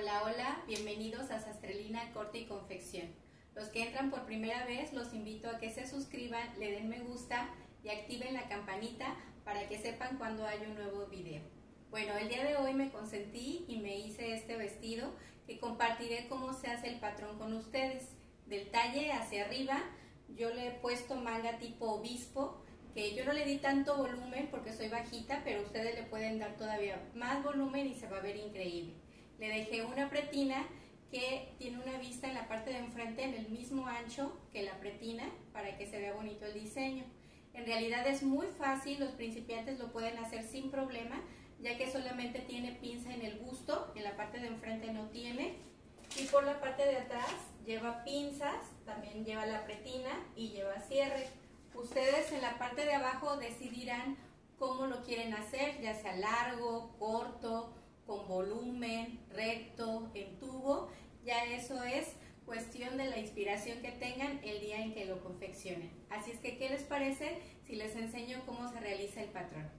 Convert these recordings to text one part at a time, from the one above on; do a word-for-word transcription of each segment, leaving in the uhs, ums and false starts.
Hola, hola, bienvenidos a Sastrelina Corte y Confección. Los que entran por primera vez los invito a que se suscriban, le den me gusta y activen la campanita para que sepan cuando hay un nuevo video. Bueno, el día de hoy me consentí y me hice este vestido que compartiré cómo se hace el patrón con ustedes. Del talle hacia arriba yo le he puesto manga tipo obispo, que yo no le di tanto volumen porque soy bajita, pero ustedes le pueden dar todavía más volumen y se va a ver increíble. Le dejé una pretina que tiene una vista en la parte de enfrente en el mismo ancho que la pretina para que se vea bonito el diseño. En realidad es muy fácil, los principiantes lo pueden hacer sin problema, ya que solamente tiene pinza en el busto, en la parte de enfrente no tiene, y por la parte de atrás lleva pinzas, también lleva la pretina y lleva cierre. Ustedes en la parte de abajo decidirán cómo lo quieren hacer, ya sea largo, corto, con volumen, recto, en tubo. Ya eso es cuestión de la inspiración que tengan el día en que lo confeccionen. Así es que, ¿qué les parece si les enseño cómo se realiza el patrón?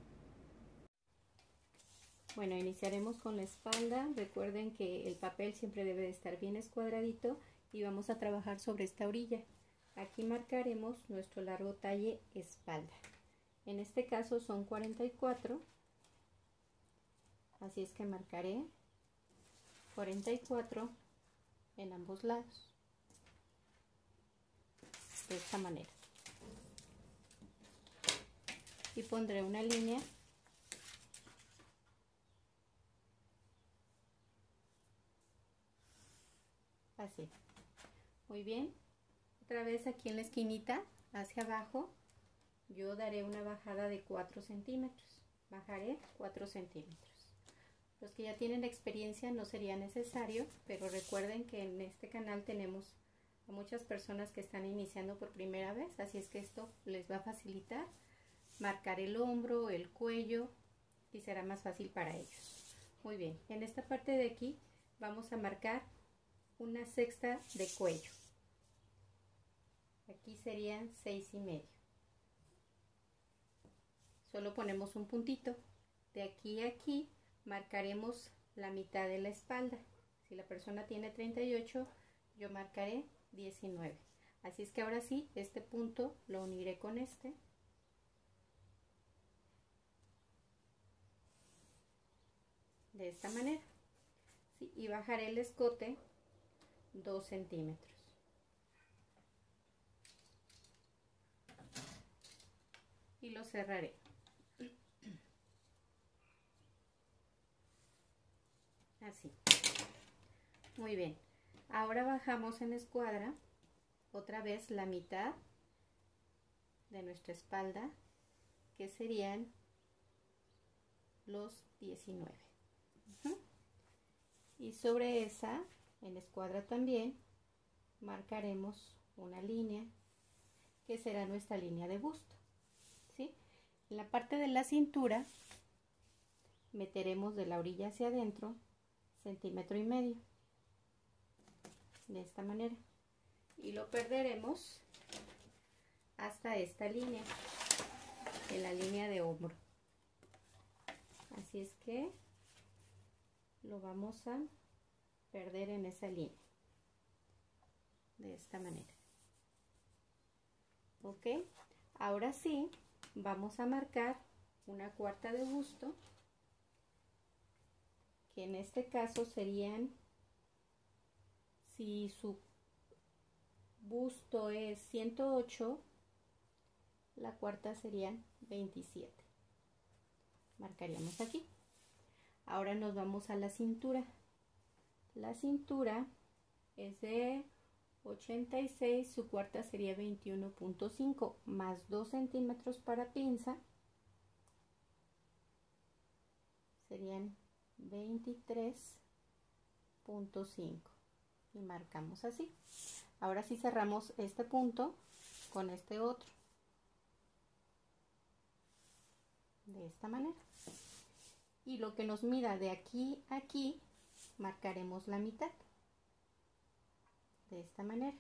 Bueno, iniciaremos con la espalda. Recuerden que el papel siempre debe de estar bien escuadradito y vamos a trabajar sobre esta orilla. Aquí marcaremos nuestro largo talle espalda. En este caso son cuarenta y cuatro. Así es que marcaré cuarenta y cuatro en ambos lados, de esta manera. Y pondré una línea así. Muy bien. Otra vez aquí en la esquinita, hacia abajo, yo daré una bajada de cuatro centímetros. Bajaré cuatro centímetros. Los que ya tienen experiencia no sería necesario, pero recuerden que en este canal tenemos a muchas personas que están iniciando por primera vez, así es que esto les va a facilitar marcar el hombro, el cuello y será más fácil para ellos. Muy bien, en esta parte de aquí vamos a marcar una sexta de cuello. Aquí serían seis y medio. Solo ponemos un puntito. De aquí a aquí marcaremos la mitad de la espalda. Si la persona tiene treinta y ocho, yo marcaré diecinueve. Así es que ahora sí, este punto lo uniré con este. De esta manera. Sí, y bajaré el escote dos centímetros. Y lo cerraré. Así. Muy bien. Ahora bajamos en escuadra otra vez la mitad de nuestra espalda, que serían los diecinueve. Uh-huh. Y sobre esa, en escuadra también, marcaremos una línea que será nuestra línea de busto. ¿Sí? En la parte de la cintura meteremos de la orilla hacia adentro centímetro y medio, de esta manera, y lo perderemos hasta esta línea, en la línea de hombro. Así es que lo vamos a perder en esa línea, de esta manera. Ok, ahora sí vamos a marcar una cuarta de busto, que en este caso serían, si su busto es ciento ocho, la cuarta serían veintisiete. Marcaríamos aquí. Ahora nos vamos a la cintura. La cintura es de ochenta y seis, su cuarta sería veintiuno punto cinco, más dos centímetros para pinza, serían veintitrés punto cinco. Y marcamos así. Ahora sí cerramos este punto con este otro, de esta manera. Y lo que nos mida de aquí a aquí, marcaremos la mitad, de esta manera.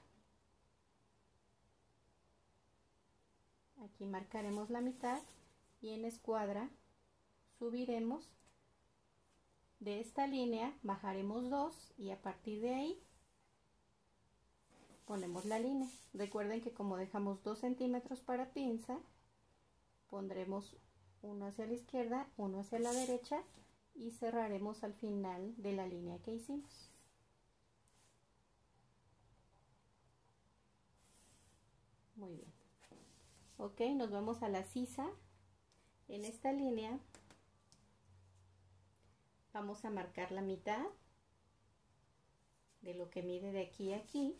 Aquí marcaremos la mitad y en escuadra subiremos De esta línea bajaremos dos y a partir de ahí ponemos la línea. Recuerden que como dejamos dos centímetros para pinza, pondremos uno hacia la izquierda, uno hacia la derecha y cerraremos al final de la línea que hicimos. Muy bien. Ok, nos vamos a la sisa. En esta línea vamos a marcar la mitad de lo que mide de aquí a aquí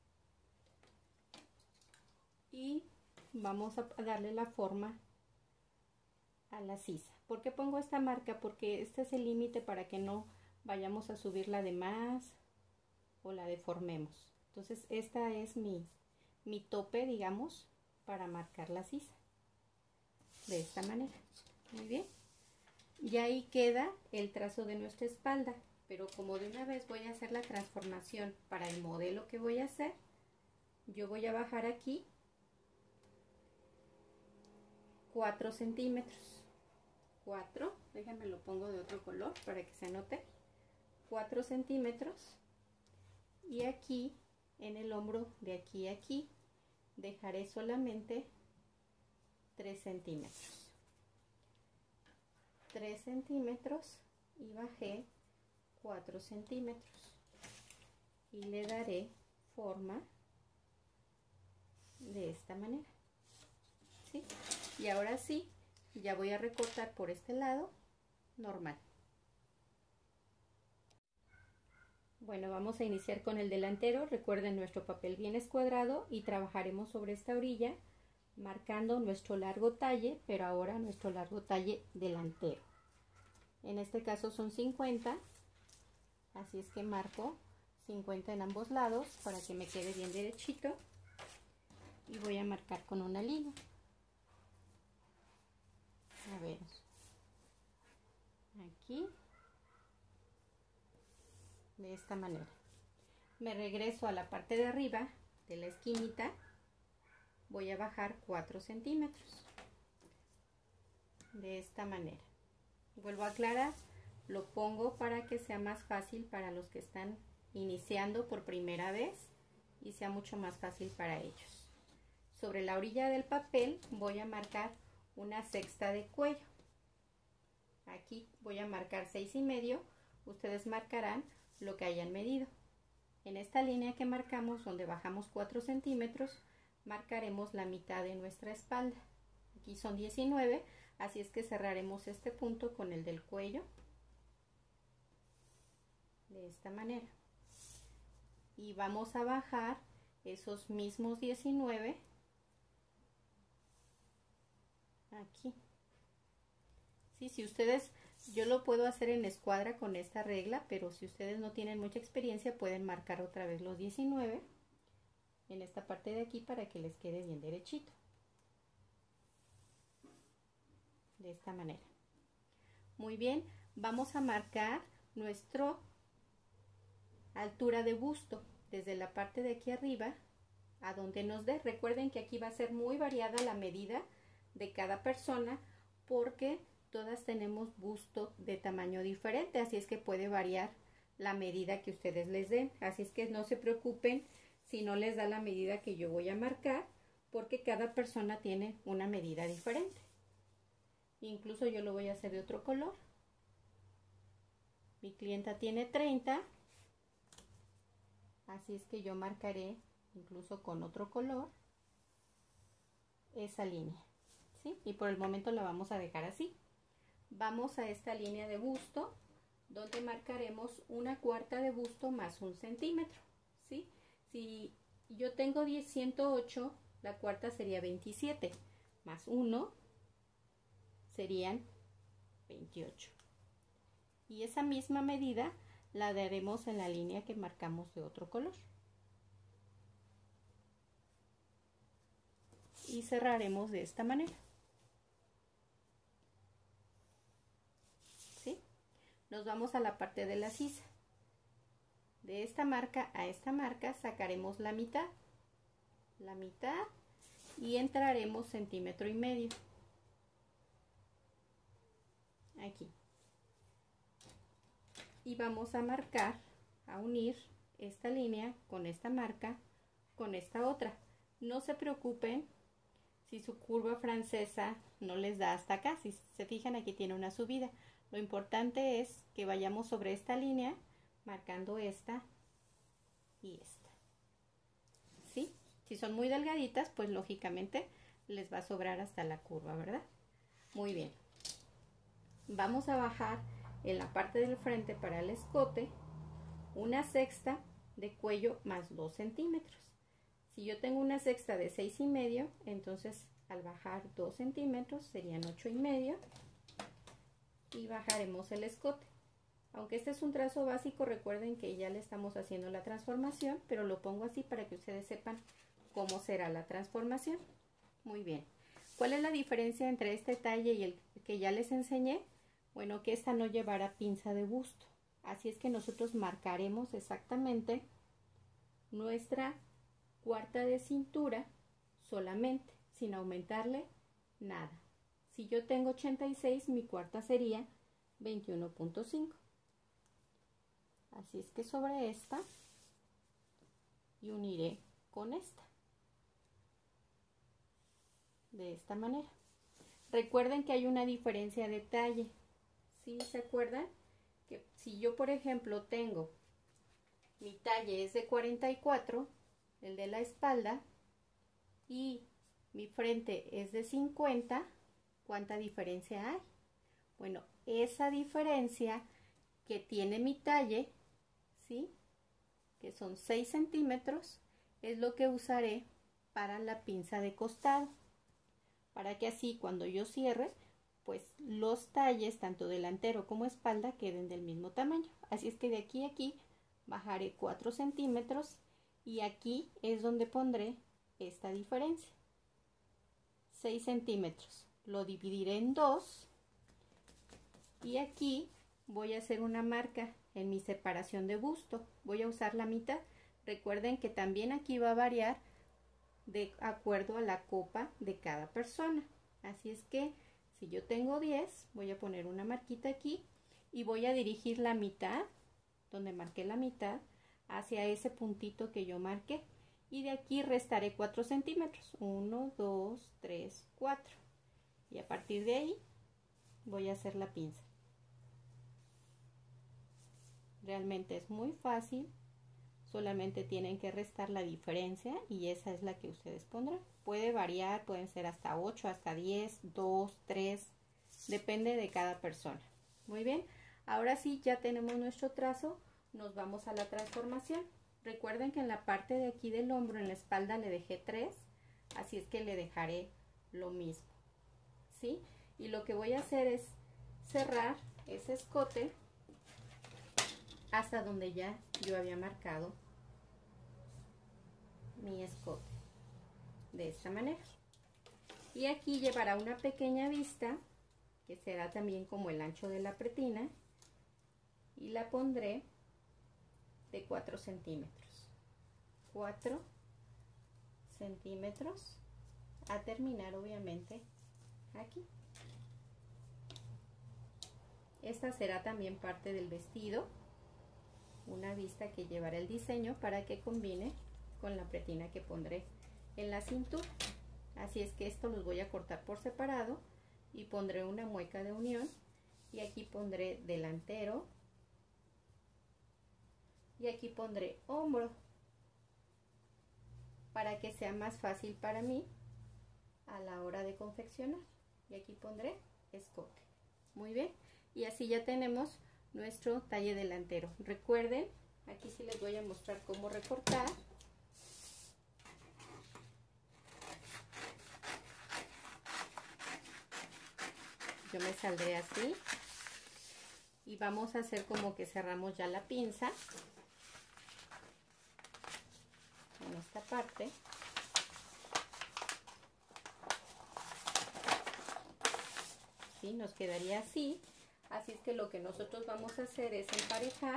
y vamos a darle la forma a la sisa. ¿Por qué pongo esta marca? Porque este es el límite para que no vayamos a subirla de más o la deformemos. Entonces esta es mi, mi tope, digamos, para marcar la sisa de esta manera. Muy bien, y ahí queda el trazo de nuestra espalda, pero como de una vez voy a hacer la transformación para el modelo que voy a hacer, yo voy a bajar aquí cuatro centímetros, cuatro, déjenme lo pongo de otro color para que se note, cuatro centímetros, y aquí en el hombro de aquí a aquí dejaré solamente tres centímetros, tres centímetros y bajé cuatro centímetros y le daré forma de esta manera, ¿sí? Y ahora sí, ya voy a recortar por este lado normal. Bueno, vamos a iniciar con el delantero. Recuerden, nuestro papel bien es cuadrado y trabajaremos sobre esta orilla marcando nuestro largo talle, pero ahora nuestro largo talle delantero. En este caso son cincuenta, así es que marco cincuenta en ambos lados para que me quede bien derechito y voy a marcar con una línea. A ver, aquí, de esta manera. Me regreso a la parte de arriba de la esquinita, voy a bajar cuatro centímetros, de esta manera. Vuelvo a aclarar, lo pongo para que sea más fácil para los que están iniciando por primera vez y sea mucho más fácil para ellos. Sobre la orilla del papel voy a marcar una sexta de cuello. Aquí voy a marcar seis y medio, ustedes marcarán lo que hayan medido. En esta línea que marcamos, donde bajamos cuatro centímetros, marcaremos la mitad de nuestra espalda. Aquí son diecinueve, así es que cerraremos este punto con el del cuello de esta manera y vamos a bajar esos mismos diecinueve aquí. Sí, si ustedes, yo lo puedo hacer en escuadra con esta regla, pero si ustedes no tienen mucha experiencia pueden marcar otra vez los diecinueve en esta parte de aquí para que les quede bien derechito, de esta manera. Muy bien, vamos a marcar nuestra altura de busto desde la parte de aquí arriba a donde nos dé. Recuerden que aquí va a ser muy variada la medida de cada persona porque todas tenemos busto de tamaño diferente, así es que puede variar la medida que ustedes les den, así es que no se preocupen si no les da la medida que yo voy a marcar, porque cada persona tiene una medida diferente. Incluso yo lo voy a hacer de otro color. Mi clienta tiene treinta, así es que yo marcaré incluso con otro color esa línea, ¿sí? Y por el momento la vamos a dejar así. Vamos a esta línea de busto donde marcaremos una cuarta de busto más un centímetro, ¿sí? Si yo tengo ciento ocho, la cuarta sería veintisiete, más uno serían veintiocho. Y esa misma medida la daremos en la línea que marcamos de otro color. Y cerraremos de esta manera. ¿Sí? Nos vamos a la parte de la sisa. De esta marca a esta marca sacaremos la mitad. La mitad y entraremos centímetro y medio. Aquí. y vamos a marcar, a unir esta línea con esta marca, con esta otra. No se preocupen si su curva francesa no les da hasta acá. Si se fijan, aquí tiene una subida. Lo importante es que vayamos sobre esta línea, marcando esta y esta. ¿Sí? Si son muy delgaditas, pues lógicamente les va a sobrar hasta la curva, ¿verdad? Muy bien. Vamos a bajar en la parte del frente para el escote una sexta de cuello más dos centímetros. Si yo tengo una sexta de seis y medio, entonces al bajar dos centímetros serían ocho y medio y bajaremos el escote. Aunque este es un trazo básico, recuerden que ya le estamos haciendo la transformación, pero lo pongo así para que ustedes sepan cómo será la transformación. Muy bien. ¿Cuál es la diferencia entre este talle y el que ya les enseñé? Bueno, que esta no llevará pinza de busto. Así es que nosotros marcaremos exactamente nuestra cuarta de cintura solamente, sin aumentarle nada. Si yo tengo ochenta y seis, mi cuarta sería veintiuno punto cinco. Así es que sobre esta y uniré con esta. De esta manera. Recuerden que hay una diferencia de talle. ¿Sí se acuerdan? Que si yo, por ejemplo, tengo mi talle es de cuarenta y cuatro, el de la espalda, y mi frente es de cincuenta, ¿cuánta diferencia hay? Bueno, esa diferencia que tiene mi talle, ¿sí?, que son seis centímetros, es lo que usaré para la pinza de costado, para que así cuando yo cierre, pues los talles, tanto delantero como espalda, queden del mismo tamaño. Así es que de aquí a aquí bajaré cuatro centímetros y aquí es donde pondré esta diferencia, seis centímetros. Lo dividiré en dos y aquí voy a hacer una marca en mi separación de busto. Voy a usar la mitad. Recuerden que también aquí va a variar de acuerdo a la copa de cada persona. Así es que si yo tengo diez, voy a poner una marquita aquí y voy a dirigir la mitad, donde marqué la mitad, hacia ese puntito que yo marqué. Y de aquí restaré cuatro centímetros. uno, dos, tres, cuatro. Y a partir de ahí voy a hacer la pinza. Realmente es muy fácil. Solamente tienen que restar la diferencia y esa es la que ustedes pondrán. Puede variar, pueden ser hasta ocho, hasta diez, dos, tres, depende de cada persona. Muy bien, ahora sí ya tenemos nuestro trazo, nos vamos a la transformación. Recuerden que en la parte de aquí del hombro, en la espalda, le dejé tres, así es que le dejaré lo mismo, ¿sí? Y lo que voy a hacer es cerrar ese escote hasta donde ya yo había marcado mi escote, de esta manera. Y aquí llevará una pequeña vista, que será también como el ancho de la pretina, y la pondré de cuatro centímetros. cuatro centímetros, a terminar obviamente aquí. Esta será también parte del vestido, una vista que llevará el diseño para que combine con la pretina que pondré en la cintura. Así es que esto los voy a cortar por separado y pondré una mueca de unión y aquí pondré delantero y aquí pondré hombro para que sea más fácil para mí a la hora de confeccionar. Y aquí pondré escote. Muy bien, y así ya tenemos nuestro talle delantero. Recuerden, aquí sí les voy a mostrar cómo recortar. Yo me saldré así y vamos a hacer como que cerramos ya la pinza en esta parte. ¿Sí? Nos quedaría así. Así es que lo que nosotros vamos a hacer es emparejar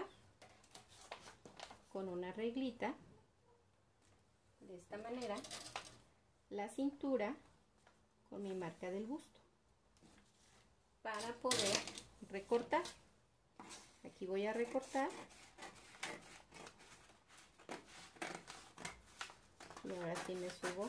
con una reglita de esta manera la cintura con mi marca del busto para poder recortar. Aquí voy a recortar. Y ahora sí me subo.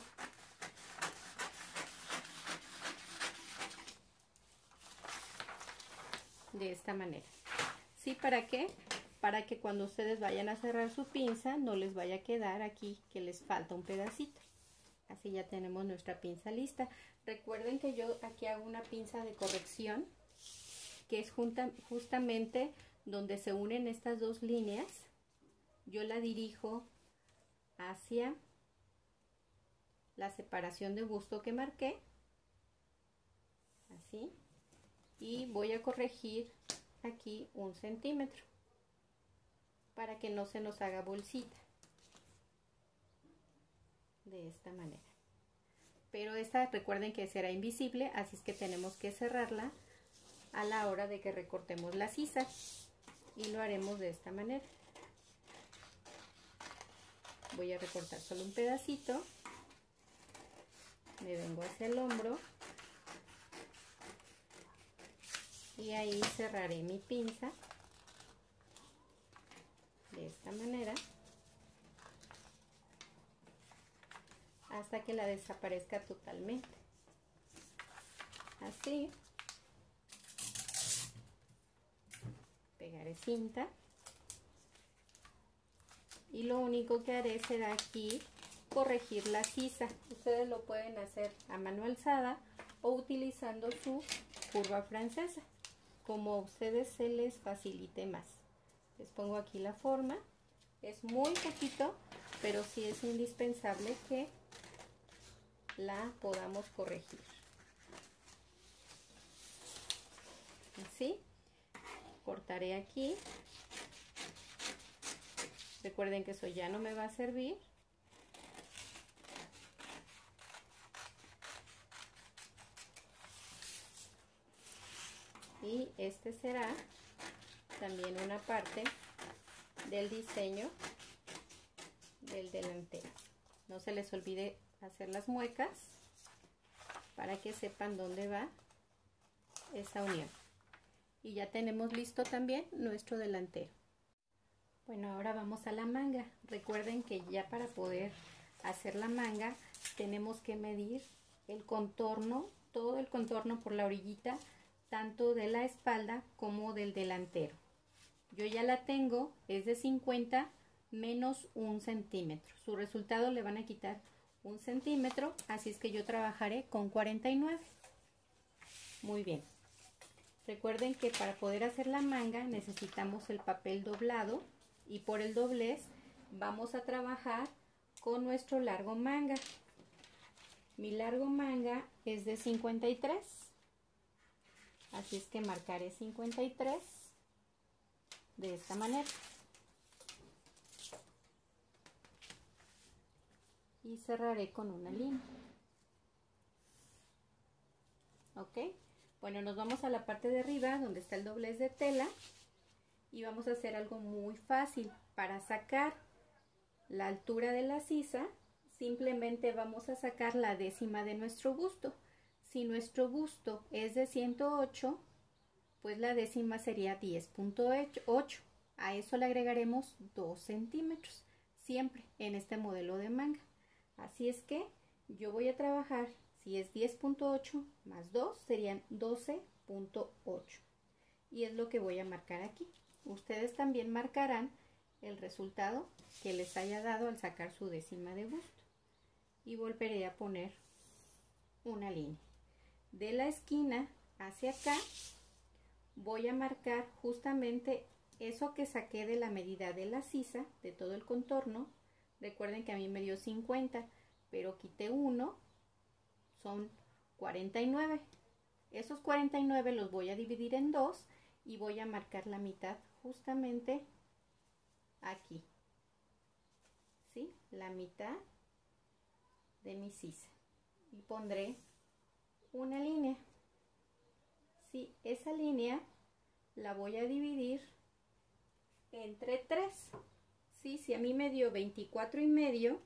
De esta manera. ¿Sí? ¿Para qué? Para que cuando ustedes vayan a cerrar su pinza no les vaya a quedar aquí que les falta un pedacito. Así ya tenemos nuestra pinza lista. Recuerden que yo aquí hago una pinza de corrección, que es junta, justamente donde se unen estas dos líneas. Yo la dirijo hacia la separación de busto que marqué. Así. Y voy a corregir aquí un centímetro para que no se nos haga bolsita. De esta manera. Pero esta recuerden que será invisible, así es que tenemos que cerrarla a la hora de que recortemos la sisa, y lo haremos de esta manera. Voy a recortar solo un pedacito, me vengo hacia el hombro y ahí cerraré mi pinza de esta manera hasta que la desaparezca totalmente. Así. Pegaré cinta y lo único que haré será aquí corregir la sisa. Ustedes lo pueden hacer a mano alzada o utilizando su curva francesa, como a ustedes se les facilite más. Les pongo aquí la forma. Es muy poquito, pero sí es indispensable que la podamos corregir. Así. Cortaré aquí. Recuerden que eso ya no me va a servir. Y este será también una parte del diseño del delantero. No se les olvide hacer las muecas para que sepan dónde va esa unión. Y ya tenemos listo también nuestro delantero. Bueno, ahora vamos a la manga. Recuerden que ya para poder hacer la manga tenemos que medir el contorno, todo el contorno por la orillita, tanto de la espalda como del delantero. Yo ya la tengo, es de cincuenta menos un centímetro. Su resultado le van a quitar un centímetro, así es que yo trabajaré con cuarenta y nueve. Muy bien. Recuerden que para poder hacer la manga necesitamos el papel doblado, y por el doblez vamos a trabajar con nuestro largo manga. Mi largo manga es de cincuenta y tres, así es que marcaré cincuenta y tres de esta manera. Y cerraré con una línea. ¿Ok? Bueno, nos vamos a la parte de arriba donde está el doblez de tela y vamos a hacer algo muy fácil. Para sacar la altura de la sisa, simplemente vamos a sacar la décima de nuestro busto. Si nuestro busto es de ciento ocho, pues la décima sería diez punto ocho. A eso le agregaremos dos centímetros, siempre en este modelo de manga. Así es que yo voy a trabajar, si es diez punto ocho más dos serían doce punto ocho. Y es lo que voy a marcar aquí. Ustedes también marcarán el resultado que les haya dado al sacar su décima de busto. Y volveré a poner una línea. De la esquina hacia acá voy a marcar justamente eso que saqué de la medida de la sisa, de todo el contorno. Recuerden que a mí me dio cincuenta, pero quité uno, son cuarenta y nueve. Esos cuarenta y nueve los voy a dividir en dos y voy a marcar la mitad justamente aquí. ¿Sí? La mitad de mi sisa. Y pondré una línea. ¿Sí? Esa línea la voy a dividir entre tres. ¿Sí? Si a mí me dio veinticuatro y medio,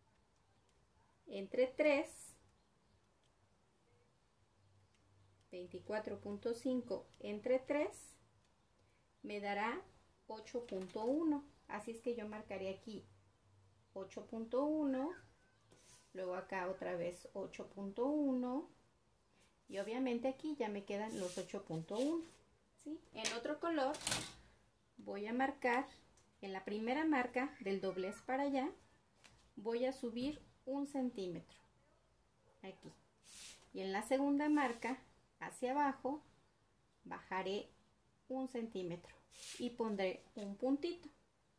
entre tres, veinticuatro punto cinco entre tres, me dará ocho punto uno. Así es que yo marcaré aquí ocho punto uno, luego acá otra vez ocho punto uno y obviamente aquí ya me quedan los ocho punto uno. ¿Sí? En otro color voy a marcar, en la primera marca del doblez para allá, voy a subir un centímetro aquí, y en la segunda marca hacia abajo bajaré un centímetro y pondré un puntito.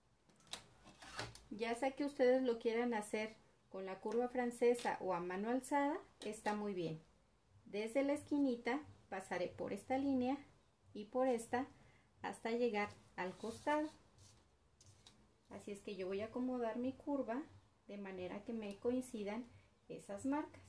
Ya sea que ustedes lo quieran hacer con la curva francesa o a mano alzada, está muy bien. Desde la esquinita pasaré por esta línea y por esta hasta llegar al costado. Así es que yo voy a acomodar mi curva de manera que me coincidan esas marcas.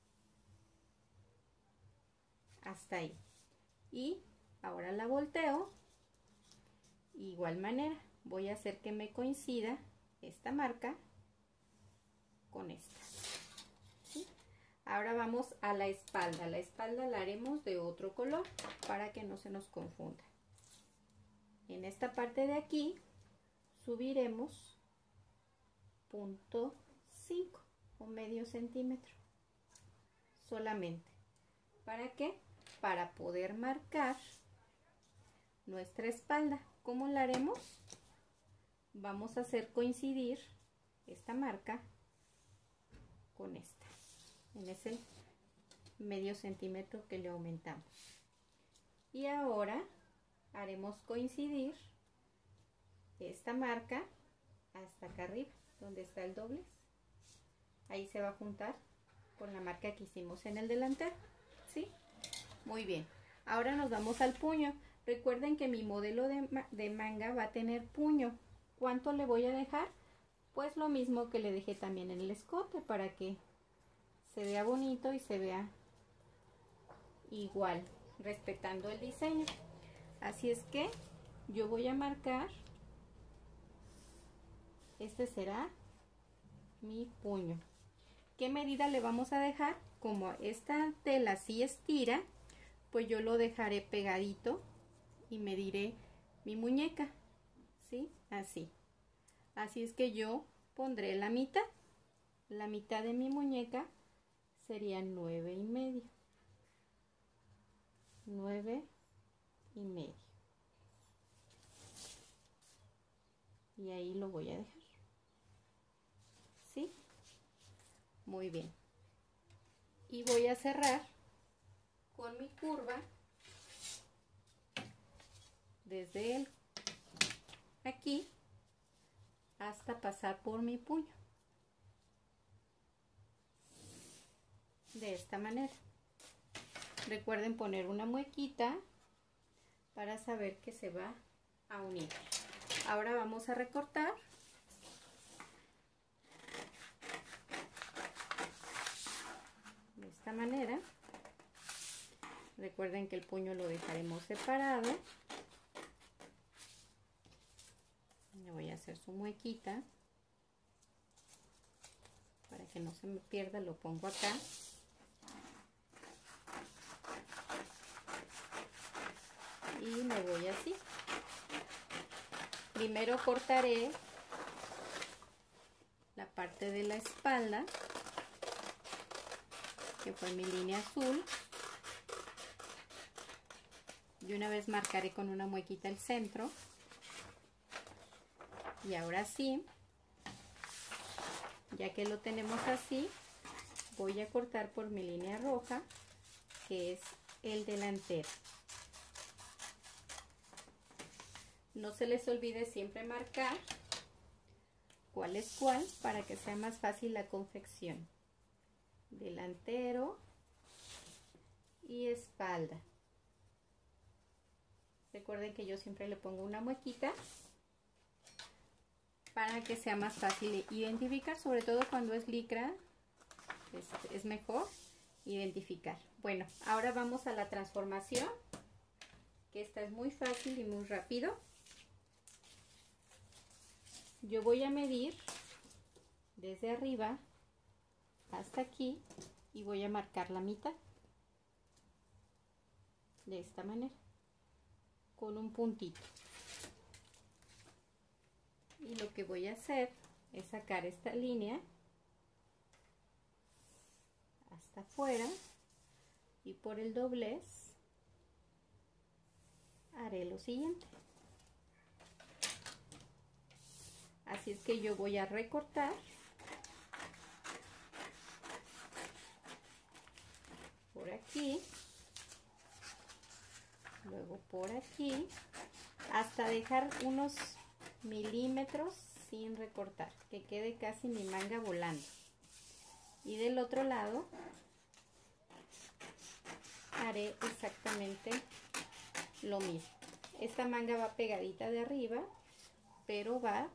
Hasta ahí. Y ahora la volteo. Igual manera, voy a hacer que me coincida esta marca con esta. ¿Sí? Ahora vamos a la espalda. La espalda la haremos de otro color para que no se nos confunda. En esta parte de aquí subiremos punto cinco o medio centímetro solamente. ¿Para qué? Para poder marcar nuestra espalda. ¿Cómo la haremos? Vamos a hacer coincidir esta marca con esta, en ese medio centímetro que le aumentamos. Y ahora haremos coincidir esta marca hasta acá arriba, donde está el doblez. Ahí se va a juntar con la marca que hicimos en el delantero. ¿Sí? Muy bien. Ahora nos vamos al puño. Recuerden que mi modelo de, de manga va a tener puño. ¿Cuánto le voy a dejar? Pues lo mismo que le dejé también en el escote, para que se vea bonito y se vea igual, respetando el diseño. Así es que yo voy a marcar, este será mi puño. ¿Qué medida le vamos a dejar? Como esta tela sí estira, pues yo lo dejaré pegadito y mediré mi muñeca, ¿sí? Así. Así es que yo pondré la mitad. La mitad de mi muñeca sería nueve y medio. Nueve y medio. Y ahí lo voy a dejar. ¿Sí? Muy bien. Y voy a cerrar con mi curva desde el aquí hasta pasar por mi puño, de esta manera. Recuerden poner una muequita para saber que se va a unir. Ahora vamos a recortar. De esta manera. Recuerden que el puño lo dejaremos separado. Le voy a hacer su muequita para que no se me pierda. Lo pongo acá. Y me voy así. Primero cortaré la parte de la espalda, que fue mi línea azul. Y una vez marcaré con una muequita el centro. Y ahora sí, ya que lo tenemos así, voy a cortar por mi línea roja, que es el delantero. No se les olvide siempre marcar cuál es cuál para que sea más fácil la confección. Delantero y espalda. Recuerden que yo siempre le pongo una muequita para que sea más fácil identificar, sobre todo cuando es licra, es, es mejor identificar. Bueno, ahora vamos a la transformación, que esta es muy fácil y muy rápido. Yo voy a medir desde arriba hasta aquí y voy a marcar la mitad de esta manera con un puntito. Y lo que voy a hacer es sacar esta línea hasta afuera y por el doblez haré lo siguiente. Así es que yo voy a recortar por aquí, luego por aquí, hasta dejar unos milímetros sin recortar, que quede casi mi manga volando. Y del otro lado haré exactamente lo mismo. Esta manga va pegadita de arriba, pero va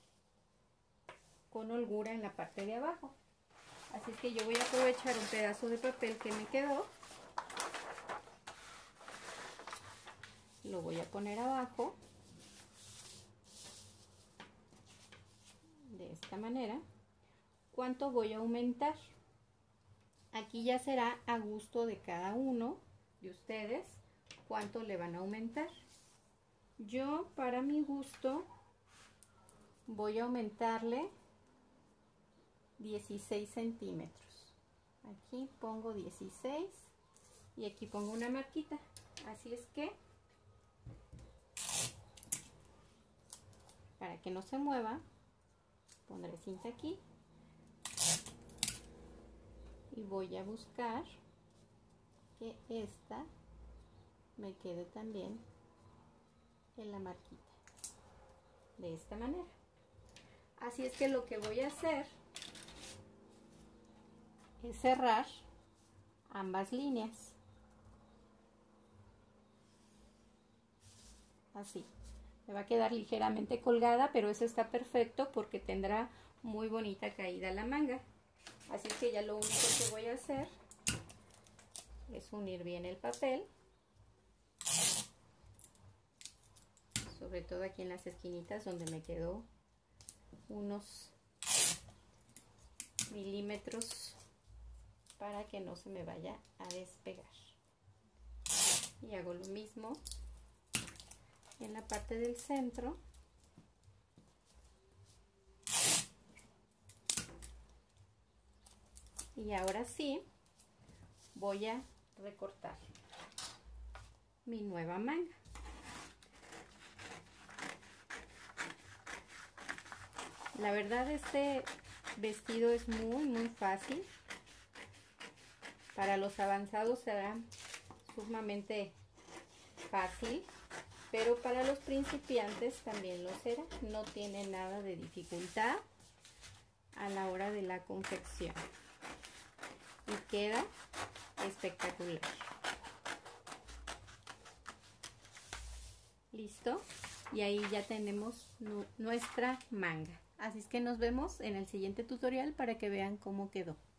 con holgura en la parte de abajo. Así que yo voy a aprovechar un pedazo de papel que me quedó. Lo voy a poner abajo. De esta manera. ¿Cuánto voy a aumentar? Aquí ya será a gusto de cada uno de ustedes cuánto le van a aumentar. Yo, para mi gusto, voy a aumentarle dieciséis centímetros. Aquí pongo dieciséis y aquí pongo una marquita. Así es que, para que no se mueva, pondré cinta aquí y voy a buscar que esta me quede también en la marquita de esta manera. Así es que lo que voy a hacer es cerrar ambas líneas así. Me va a quedar ligeramente colgada, pero eso está perfecto porque tendrá muy bonita caída la manga. Así que ya lo único que voy a hacer es unir bien el papel, sobre todo aquí en las esquinitas donde me quedó unos milímetros para que no se me vaya a despegar. Y hago lo mismo en la parte del centro. Y ahora sí voy a recortar mi nueva manga. La verdad, este vestido es muy muy fácil. Para los avanzados será sumamente fácil, pero para los principiantes también lo será. No tiene nada de dificultad a la hora de la confección. Y queda espectacular. ¿Listo? Y ahí ya tenemos nuestra manga. Así es que nos vemos en el siguiente tutorial para que vean cómo quedó.